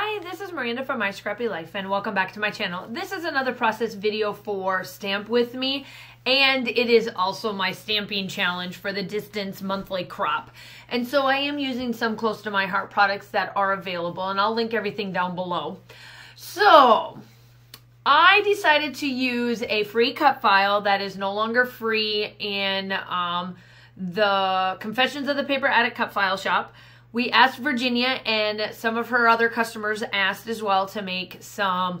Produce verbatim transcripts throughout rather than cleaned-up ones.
Hi, this is Miranda from My Scrappy Life and welcome back to my channel. This is another process video for Stamp With Me, and it is also my stamping challenge for the Distance Monthly Crop. And so I am using some close to my heart products that are available, and I'll link everything down below. So I decided to use a free cut file that is no longer free in um, the Confessions of the Paper Addict cut file shop. We asked Virginia, and some of her other customers asked as well, to make some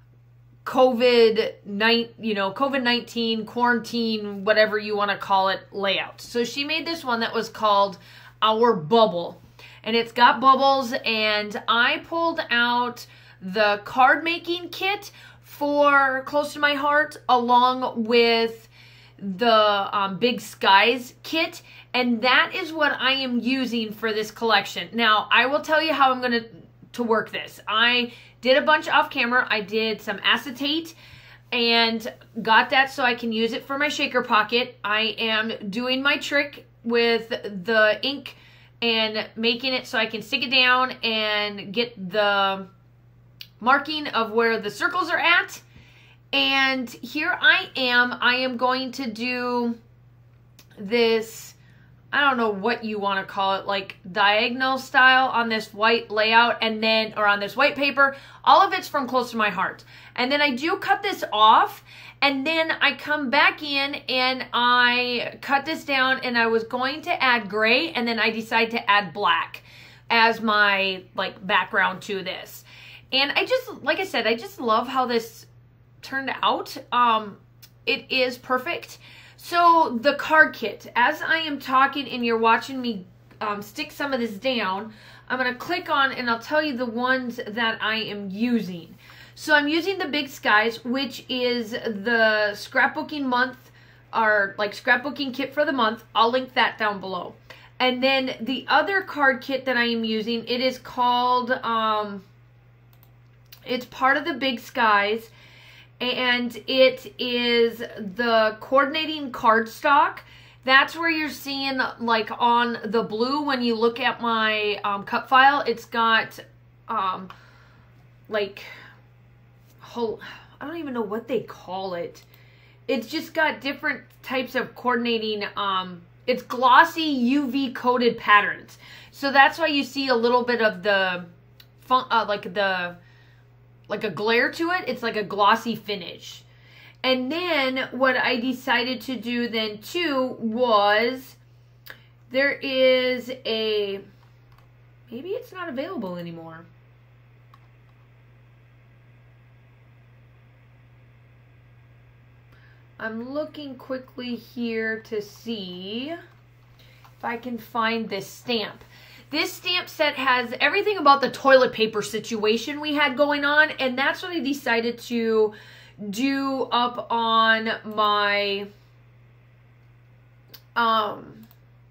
COVID nineteen, you know, COVID nineteen quarantine, whatever you want to call it, layout. So she made this one that was called Our Bubble, and it's got bubbles. And I pulled out the card making kit for Close to My Heart along with the um, Big Skies kit, and that is what I am using for this collection. Now, I will tell you how I'm going to to work this. I did a bunch off camera. I did some acetate and got that so I can use it for my shaker pocket. I am doing my trick with the ink and making it so I can stick it down and get the marking of where the circles are at. And here I am. I am going to do this, I don't know what you want to call it, like diagonal style on this white layout, and then, or on this white paper. All of it's from Close to My Heart. And then I do cut this off, and then I come back in and I cut this down, and I was going to add gray, and then I decide to add black as my like background to this. And I just, like I said, I just love how this turned out. Um, it is perfect. So the card kit, as I am talking and you're watching me um, stick some of this down, I'm going to click on and I'll tell you the ones that I am using. So I'm using the Big Skies, which is the scrapbooking month, or like scrapbooking kit for the month. I'll link that down below. And then the other card kit that I am using, it is called, um, it's part of the Big Skies, and it is the coordinating cardstock. That's where you're seeing, like on the blue, when you look at my um, cut file, it's got um, like, whole, I don't even know what they call it. It's just got different types of coordinating. Um, it's glossy U V coated patterns. So that's why you see a little bit of the, fun, uh, like the, like a glare to it. It's like a glossy finish. And then what I decided to do then too was, there is a, maybe it's not available anymore. I'm looking quickly here to see if I can find this stamp. This stamp set has everything about the toilet paper situation we had going on, and that's what I decided to do up on my, um,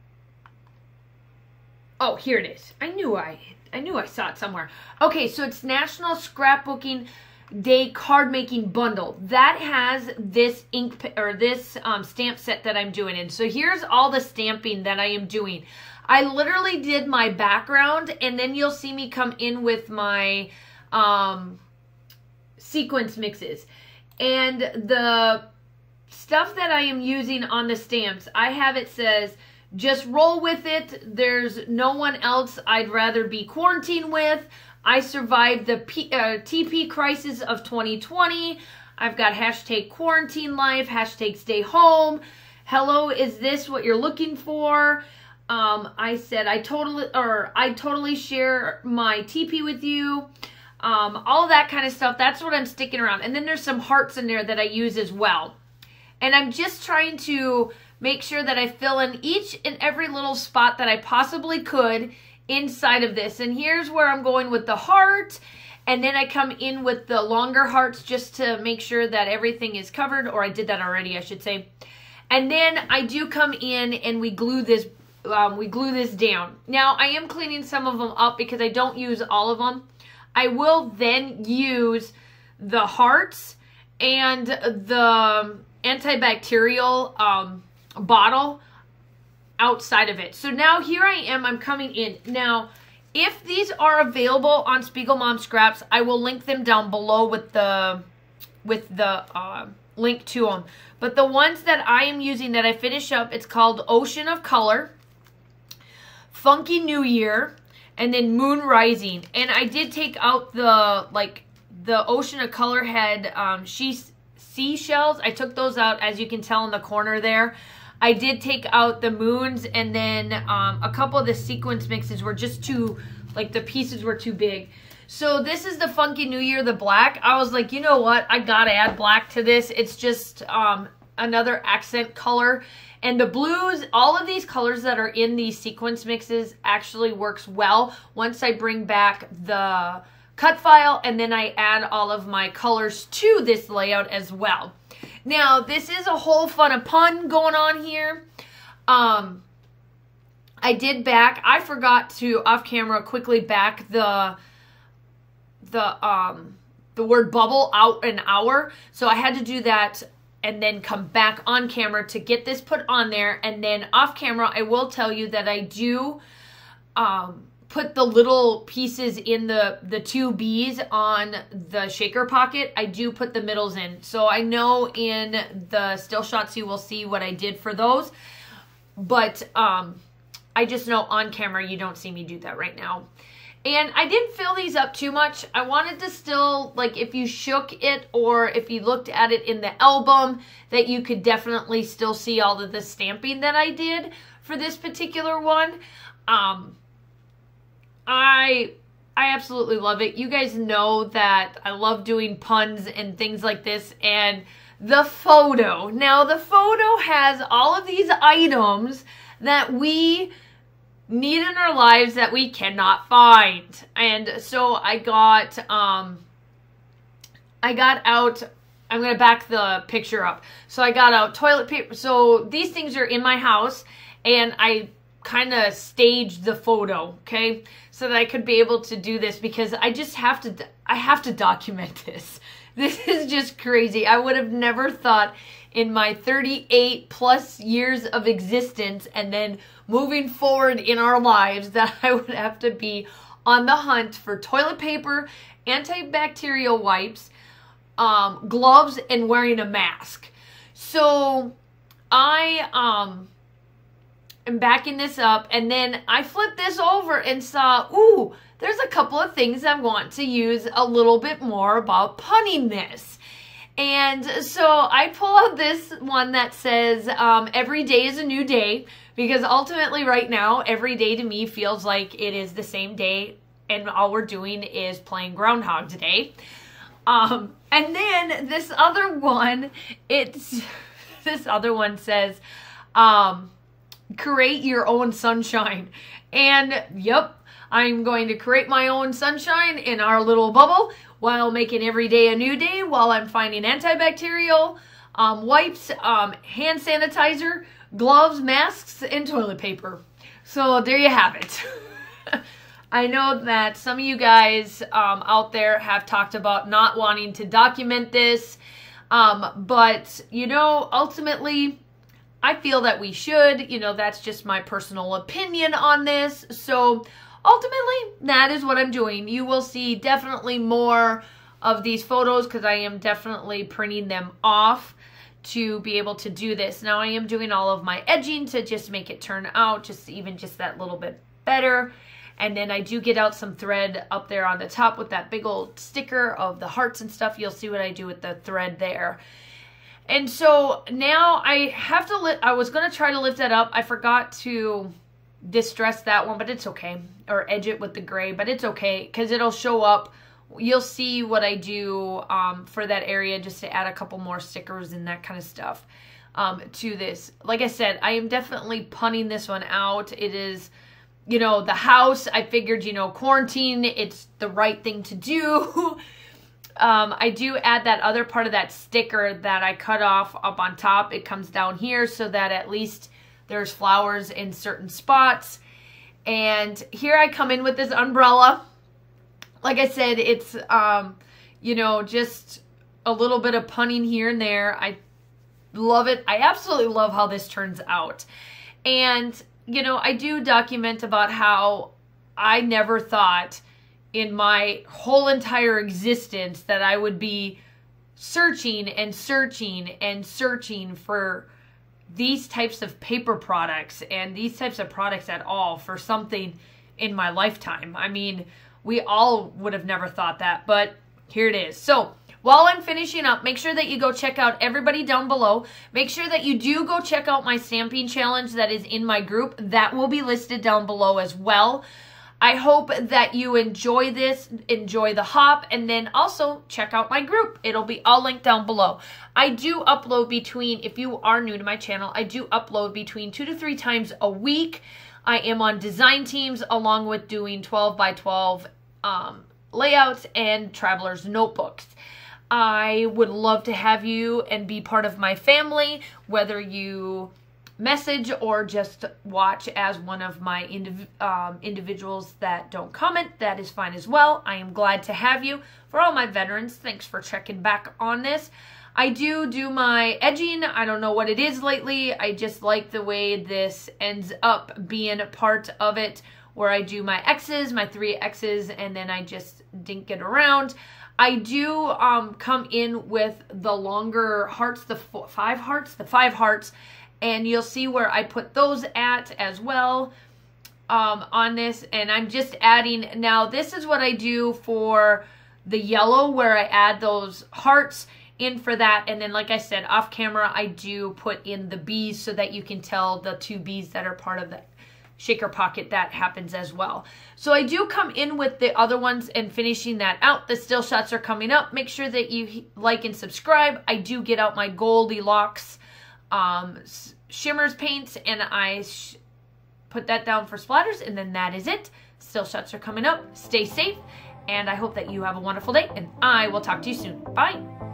oh, here it is. I knew I, I knew I saw it somewhere. Okay, so it's National Scrapbooking Day Card Making Bundle. That has this ink, or this um, stamp set that I'm doing in. So here's all the stamping that I am doing. I literally did my background, and then you'll see me come in with my um, sequence mixes. And the stuff that I am using on the stamps, I have it says, just roll with it. There's no one else I'd rather be quarantined with. I survived the P, uh, T P crisis of twenty twenty. I've got hashtag quarantine life, hashtag stay home. Hello, is this what you're looking for? Um, I said, I totally, or I totally share my T P with you. Um, all of that kind of stuff. That's what I'm sticking around. And then there's some hearts in there that I use as well. And I'm just trying to make sure that I fill in each and every little spot that I possibly could inside of this. And here's where I'm going with the heart. And then I come in with the longer hearts just to make sure that everything is covered. Or I did that already, I should say. And then I do come in and we glue this Um, we glue this down. Now, I am cleaning some of them up because I don't use all of them. I will then use the hearts and the antibacterial um, bottle outside of it. So now here I am, I'm coming in. Now, If these are available on Spiegel Mom Scraps, I will link them down below with the with the uh, link to them. But the ones that I am using that I finish up, it's called Ocean of Color, Funky New Year, and then Moon Rising. And I did take out the, like, the Ocean of Color had um, she, seashells. I took those out, as you can tell in the corner there. I did take out the moons, and then um, a couple of the sequence mixes were just too, like, the pieces were too big. So this is the Funky New Year, the black. I was like, you know what? I gotta add black to this. It's just um, another accent color. And the blues, all of these colors that are in these sequence mixes actually works well once I bring back the cut file, and then I add all of my colors to this layout as well. Now, this is a whole fun of pun going on here. Um, I did back, I forgot to, off camera, quickly back the... the um the word bubble out an hour, so I had to do that and then come back on camera to get this put on there. And then off camera, I will tell you that I do um put the little pieces in the the two B's on the shaker pocket. I do put the middles in, so I know in the still shots you will see what I did for those, but um I just know on camera you don't see me do that right now. And I didn't fill these up too much. I wanted to still, like, if you shook it or if you looked at it in the album, that you could definitely still see all of the stamping that I did for this particular one. Um, I, I absolutely love it. You guys know that I love doing puns and things like this. And the photo. Now, the photo has all of these items that we need in our lives that we cannot find. And so I got um I got out, I'm gonna back the picture up. So I got out toilet paper. So these things are in my house, and I kind of staged the photo, okay, so that I could be able to do this, because I just have to I have to document this. This is just crazy. I would have never thought in my thirty-eight plus years of existence and then moving forward in our lives that I would have to be on the hunt for toilet paper, antibacterial wipes, um, gloves, and wearing a mask. So I um, am backing this up, and then I flipped this over and saw, ooh, there's a couple of things I want to use a little bit more about punning this. And so I pull out this one that says, um, every day is a new day, because ultimately right now, every day to me feels like it is the same day, and all we're doing is playing Groundhog Day. Um, and then this other one, it's, this other one says, um, create your own sunshine. And yep, I'm going to create my own sunshine in our little bubble, while making every day a new day, while I'm finding antibacterial um, wipes, um, hand sanitizer, gloves, masks, and toilet paper. So there you have it. I know that some of you guys um, out there have talked about not wanting to document this, um, but, you know, ultimately, I feel that we should. You know, that's just my personal opinion on this. So ultimately, that is what I'm doing. You will see definitely more of these photos, because I am definitely printing them off to be able to do this. Now, I am doing all of my edging to just make it turn out just even just that little bit better. And then I do get out some thread up there on the top with that big old sticker of the hearts and stuff. You'll see what I do with the thread there. And so now I have to lift, I was going to try to lift that up. I forgot to distress that one, but it's okay. Or edge it with the gray, but it's okay, because it'll show up. You'll see what I do um, for that area, just to add a couple more stickers and that kind of stuff um, to this. Like I said, I am definitely punning this one out. It is, you know, the house. I figured, you know, quarantine, it's the right thing to do. um, I do add that other part of that sticker that I cut off up on top. It comes down here so that at least there's flowers in certain spots. And here I come in with this umbrella. Like I said, it's, um, you know, just a little bit of punning here and there. I love it. I absolutely love how this turns out. And, you know, I do document about how I never thought in my whole entire existence that I would be searching and searching and searching for these types of paper products and these types of products at all for something in my lifetime. I mean, we all would have never thought that, but here it is. So while I'm finishing up, make sure that you go check out everybody down below. Make sure that you do go check out my stamping challenge that is in my group. That will be listed down below as well. I hope that you enjoy this, enjoy the hop, and then also check out my group. It'll be all linked down below. I do upload between, if you are new to my channel, I do upload between two to three times a week. I am on design teams along with doing twelve by twelve um, layouts and traveler's notebooks. I would love to have you and be part of my family, whether you message or just watch as one of my indiv um, individuals that don't comment. That is fine as well. I am glad to have you. For all my veterans, thanks for checking back on this. I do do my edging. I don't know what it is lately. I just like the way this ends up being a part of it, where I do my X's, my three X's, and then I just dink it around. I do um, come in with the longer hearts, the four, five hearts, the five hearts, and you'll see where I put those at as well um, on this. And I'm just adding, now this is what I do for the yellow, where I add those hearts in for that. And then, like I said, off camera, I do put in the bees so that you can tell the two bees that are part of the shaker pocket. That happens as well. So I do come in with the other ones and finishing that out. The still shots are coming up. Make sure that you like and subscribe. I do get out my Goldilocks um, shimmers paints, and I sh put that down for splatters, and then that is it. Still shots are coming up. Stay safe, and I hope that you have a wonderful day, and I will talk to you soon. Bye.